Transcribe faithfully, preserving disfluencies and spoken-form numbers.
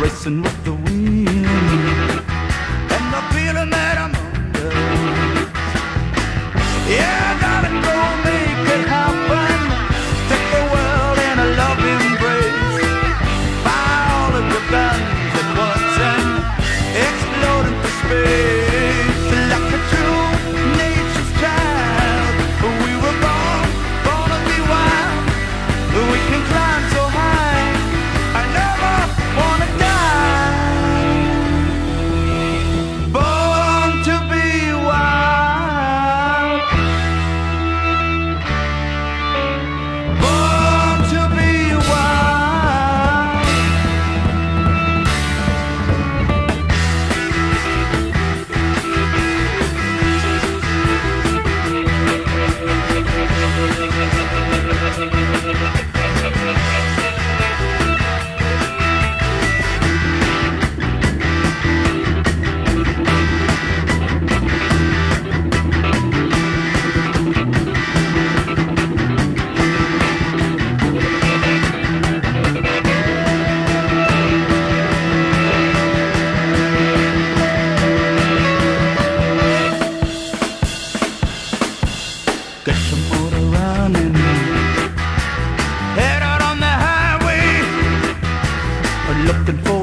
racing with the wind, and the feeling that I'm under. Yeah, darling, go make it happen. Stick the world in a love embrace. Fire all of your guns at once and explode into space. Like a true nature's child, we were born, born to be wild. We can climb so high, I never wanna die. Born to be wild, born to be wild. Get some motor running, head out on the highway, looking for